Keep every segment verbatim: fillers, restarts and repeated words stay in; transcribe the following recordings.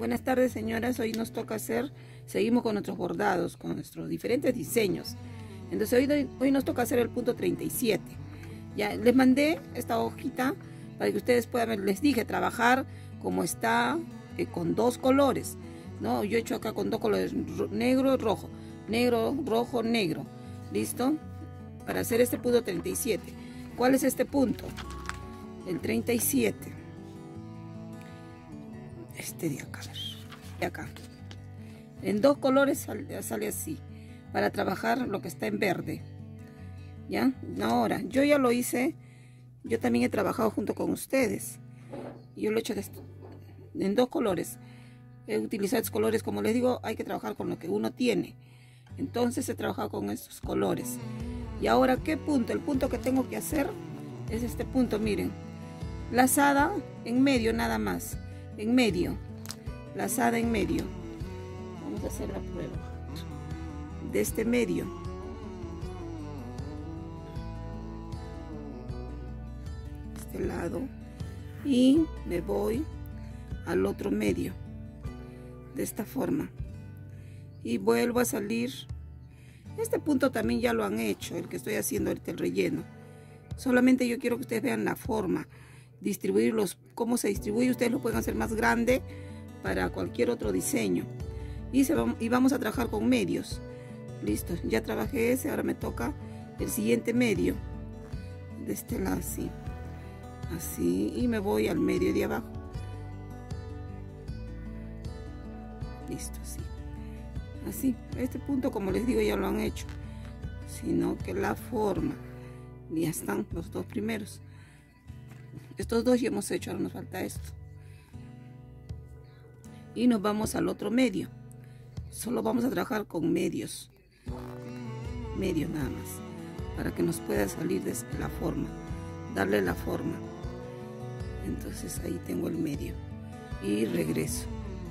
Buenas tardes, señoras. Hoy nos toca hacer, seguimos con nuestros bordados, con nuestros diferentes diseños. Entonces hoy, hoy nos toca hacer el punto treinta y siete. Ya les mandé esta hojita para que ustedes puedan ver. Les dije trabajar como está, eh, con dos colores, ¿no? Yo he hecho acá con dos colores, negro y rojo, negro, rojo, negro. ¿Listo? Para hacer este punto treinta y siete. ¿Cuál es este punto? El treinta y siete. Este de acá, a ver, de acá. En dos colores sale, sale así, para trabajar lo que está en verde. ¿Ya? Ahora, yo ya lo hice, yo también he trabajado junto con ustedes. Yo lo he hecho de esto, en dos colores. He utilizado estos colores, como les digo, hay que trabajar con lo que uno tiene. Entonces he trabajado con estos colores. Y ahora, ¿qué punto? El punto que tengo que hacer es este punto, miren. Lazada en medio nada más. En medio, lazada en medio. Vamos a hacer la prueba de este medio. Este lado. Y me voy al otro medio. De esta forma. Y vuelvo a salir. Este punto también ya lo han hecho, el que estoy haciendo ahorita, el relleno. Solamente yo quiero que ustedes vean la forma. Distribuirlos, cómo se distribuye. Ustedes lo pueden hacer más grande para cualquier otro diseño. Y, se va, y vamos a trabajar con medios. Listo, ya trabajé ese, ahora me toca el siguiente medio. De este lado así. Así, y me voy al medio de abajo. Listo, así. Así, este punto, como les digo, ya lo han hecho. Sino que la forma, ya están los dos primeros. Estos dos ya hemos hecho, ahora nos falta esto. Y nos vamos al otro medio. Solo vamos a trabajar con medios. Medios nada más. Para que nos pueda salir de la forma. Darle la forma. Entonces ahí tengo el medio. Y regreso.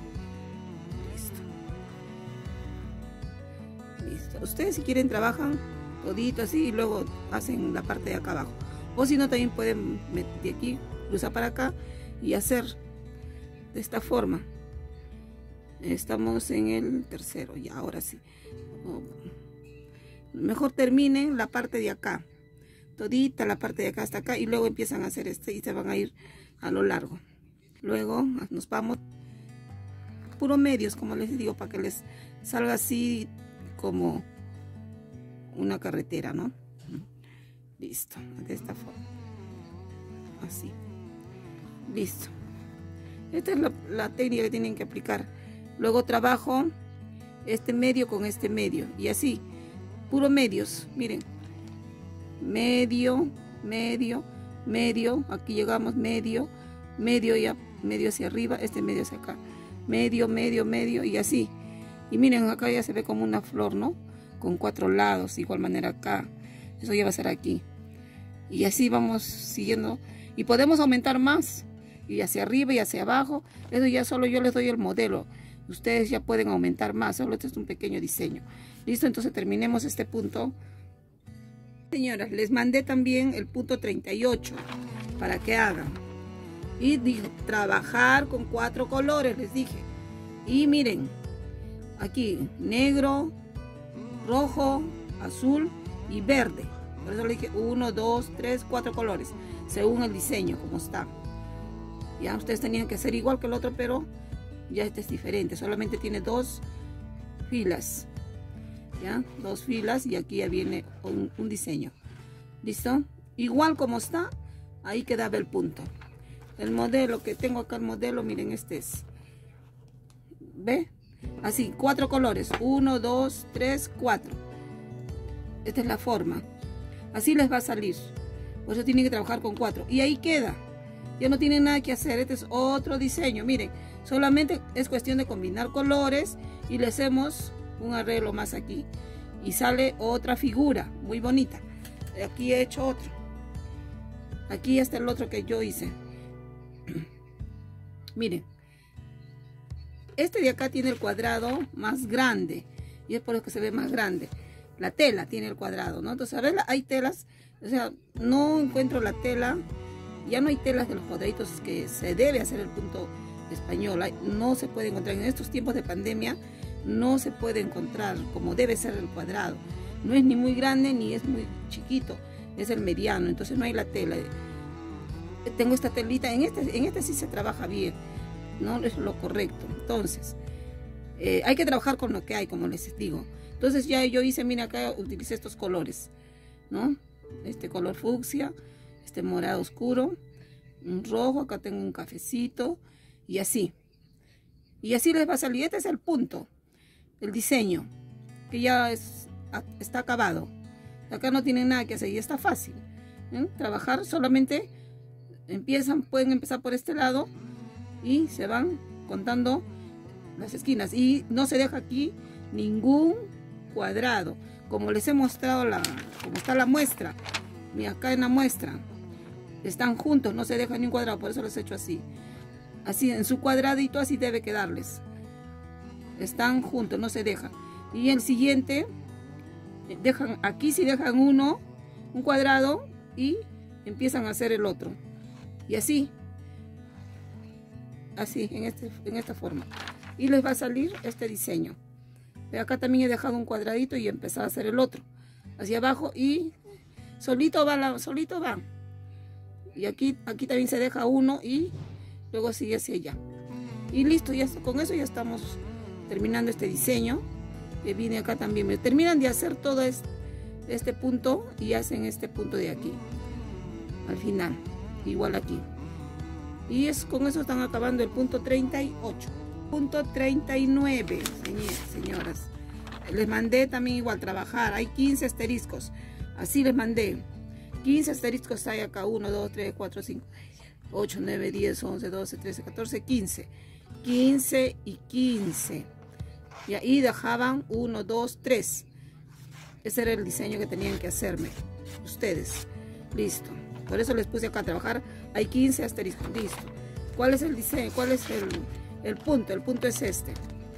Listo. Listo. Ustedes si quieren trabajan todito así y luego hacen la parte de acá abajo. O si no, también pueden meter de aquí, cruzar para acá y hacer de esta forma. Estamos en el tercero, ya ahora sí. Mejor terminen la parte de acá. Todita la parte de acá hasta acá y luego empiezan a hacer este y se van a ir a lo largo. Luego nos vamos puro medios, como les digo, para que les salga así como una carretera, ¿no? Listo, de esta forma. Así. Listo. Esta es la, la técnica que tienen que aplicar. Luego trabajo este medio con este medio. Y así. Puro medios. Miren. Medio, medio, medio. Aquí llegamos medio, medio ya, medio hacia arriba. Este medio hacia acá. Medio, medio, medio. Y así. Y miren, acá ya se ve como una flor, ¿no? Con cuatro lados. De igual manera acá. Eso ya va a ser aquí. Y así vamos siguiendo. Y podemos aumentar más. Y hacia arriba y hacia abajo. Eso ya solo yo les doy el modelo. Ustedes ya pueden aumentar más. Solo este es un pequeño diseño. Listo, entonces terminemos este punto. Señoras, les mandé también el punto treinta y ocho. Para que hagan. Y dijo, trabajar con cuatro colores, les dije. Y miren. Aquí, negro, rojo, azul y verde. Por eso le dije uno, dos, tres, cuatro colores. Según el diseño, como está. Ya ustedes tenían que hacer igual que el otro, pero ya este es diferente. Solamente tiene dos filas. Ya, dos filas y aquí ya viene un, un diseño. ¿Listo? Igual como está, ahí quedaba el punto. El modelo que tengo acá, el modelo, miren, este es. ¿Ve? Así, cuatro colores. Uno, dos, tres, cuatro. Esta es la forma. Así les va a salir. Por eso tienen que trabajar con cuatro. Y ahí queda. Ya no tienen nada que hacer. Este es otro diseño. Miren, solamente es cuestión de combinar colores. Y le hacemos un arreglo más aquí. Y sale otra figura. Muy bonita. Aquí he hecho otro. Aquí está el otro que yo hice. Miren. Este de acá tiene el cuadrado más grande. Y es por eso que se ve más grande. La tela tiene el cuadrado, ¿no? Entonces, a ver, hay telas, o sea, no encuentro la tela, ya no hay telas de los cuadraditos que se debe hacer el punto española. No se puede encontrar en estos tiempos de pandemia, no se puede encontrar como debe ser el cuadrado. No es ni muy grande ni es muy chiquito, es el mediano, entonces no hay la tela. Tengo esta telita, en este, en este sí se trabaja bien, no es lo correcto. Entonces eh, hay que trabajar con lo que hay, como les digo. Entonces ya yo hice, mira, acá utilicé estos colores, ¿no? Este color fucsia, este morado oscuro, un rojo, acá tengo un cafecito y así. Y así les va a salir. Este es el punto, el diseño, que ya es, está acabado. Acá no tienen nada que hacer y está fácil, ¿eh? Trabajar solamente empiezan, pueden empezar por este lado y se van contando las esquinas. Y no se deja aquí ningún cuadrado, como les he mostrado, la, como está la muestra. Mira, acá en la muestra están juntos, no se deja ni un cuadrado, por eso les he hecho así. Así, en su cuadradito, así debe quedarles. Están juntos, no se deja. Y el siguiente, dejan aquí si dejan uno, un cuadrado, y empiezan a hacer el otro. Y así, así, en, este, en esta forma. Y les va a salir este diseño. De acá también he dejado un cuadradito y he empezado a hacer el otro. Hacia abajo y solito va, la, solito va. Y aquí, aquí también se deja uno y luego sigue hacia allá. Y listo, ya con eso ya estamos terminando este diseño. Que viene acá también. Me terminan de hacer todo este, este punto y hacen este punto de aquí. Al final, igual aquí. Y es, con eso están acabando el punto treinta y ocho. Punto treinta y nueve, señoras. Les mandé también igual trabajar. Hay quince asteriscos. Así les mandé. quince asteriscos hay acá. uno, dos, tres, cuatro, cinco, ocho, nueve, diez, once, doce, trece, catorce, quince. quince y quince. Y ahí dejaban uno, dos, tres. Ese era el diseño que tenían que hacerme ustedes. Listo. Por eso les puse acá a trabajar. Hay quince asteriscos. Listo. ¿Cuál es el diseño? ¿Cuál es el, el punto? El punto es este.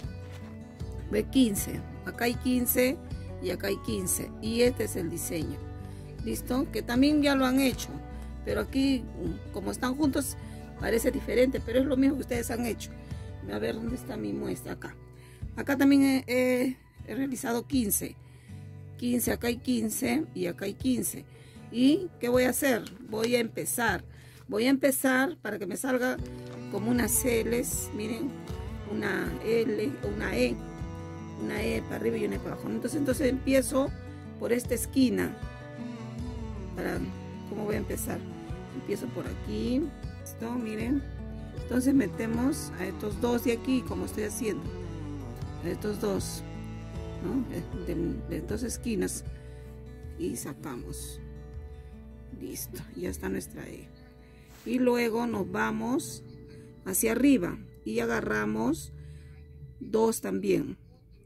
Ve, quince. Acá hay quince y acá hay quince. Y este es el diseño. ¿Listo? Que también ya lo han hecho. Pero aquí, como están juntos, parece diferente. Pero es lo mismo que ustedes han hecho. A ver, ¿dónde está mi muestra? Acá. Acá también he, he, he realizado quince. quince, acá hay quince y acá hay quince. ¿Y qué voy a hacer? Voy a empezar. Voy a empezar para que me salga como unas L's. Miren, una L, una E. Una E para arriba y una E para abajo. Entonces, entonces empiezo por esta esquina. Para, ¿cómo voy a empezar? Empiezo por aquí. ¿Listo? Miren. Entonces metemos a estos dos de aquí, como estoy haciendo. A estos dos, ¿no? De, de dos esquinas. Y sacamos. Listo, ya está nuestra E. Y luego nos vamos hacia arriba y agarramos dos también.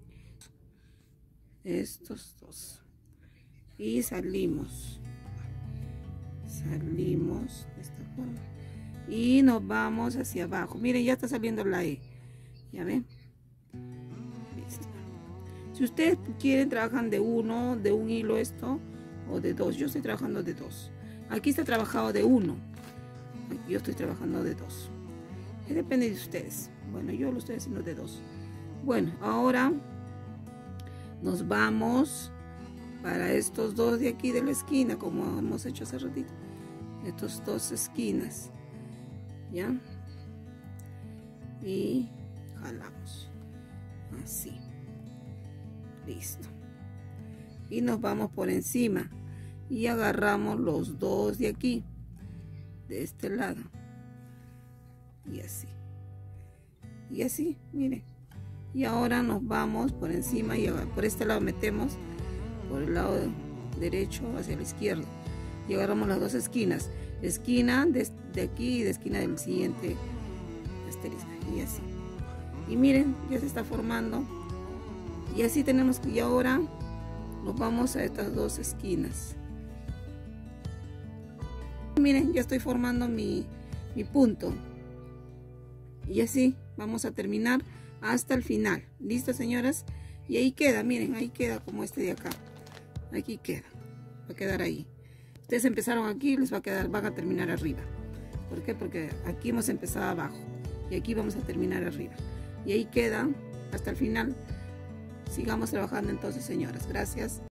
Estos dos. Y salimos. Salimos de esta forma. Y nos vamos hacia abajo. Miren, ya está saliendo la E. ¿Ya ven? Listo. Si ustedes quieren, trabajan de uno, de un hilo esto, o de dos. Yo estoy trabajando de dos. Aquí está trabajado de uno. Aquí yo estoy trabajando de dos. Depende de ustedes. Bueno, yo lo estoy haciendo de dos. Bueno, ahora nos vamos para estos dos de aquí de la esquina, como hemos hecho hace ratito. Estos dos esquinas. ¿Ya? Y jalamos. Así. Listo. Y nos vamos por encima. Y agarramos los dos de aquí. De este lado. Y así. Y así, miren. Y ahora nos vamos por encima y por este lado metemos por el lado derecho hacia la izquierda. Y agarramos las dos esquinas. Esquina de, de aquí y de esquina del siguiente asterisco. Y así. Y miren, ya se está formando. Y así tenemos que, y ahora nos vamos a estas dos esquinas. Miren, ya estoy formando mi, mi punto. Y así vamos a terminar hasta el final. ¿Listo, señoras? Y ahí queda, miren, ahí queda como este de acá. Aquí queda. Va a quedar ahí. Ustedes empezaron aquí, les va a quedar, van a terminar arriba. ¿Por qué? Porque aquí hemos empezado abajo. y aquí vamos a terminar arriba. Y ahí queda hasta el final. Sigamos trabajando entonces, señoras. Gracias.